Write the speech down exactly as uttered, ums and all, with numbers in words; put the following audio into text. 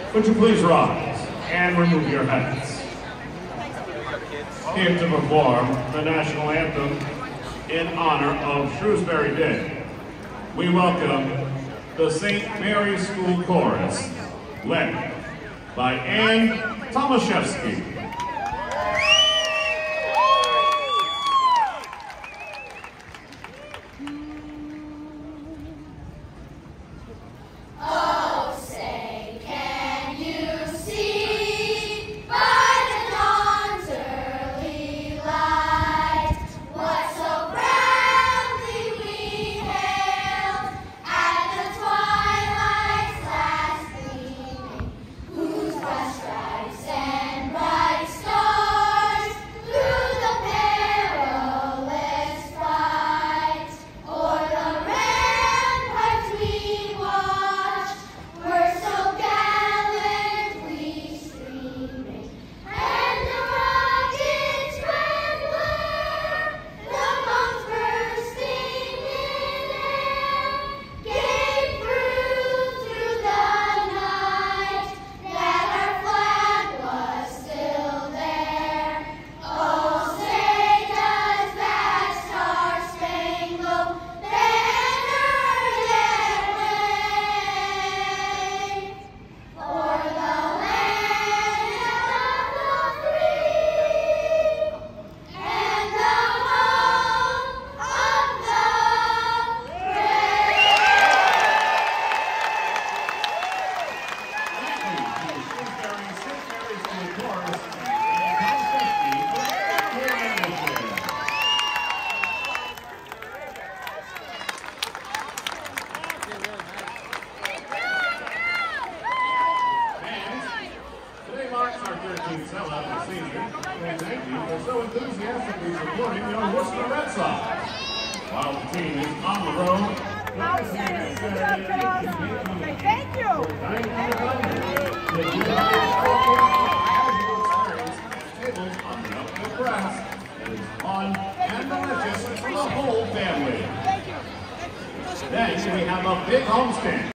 Would you please rise and remove your hats? Here to perform the National Anthem in honor of Shrewsbury Day, we welcome the Saint Mary's School Chorus, led by Anne Tomashefsky. Sellout this season, and thank you for so enthusiastically supporting your Worcester Red Sox. While the team is on the road, outstanding. Good job, Charles. Thank you. Thank you. Tables on the upper grass is fun and delicious for the whole family. Thank you. Next, we have a big homestand.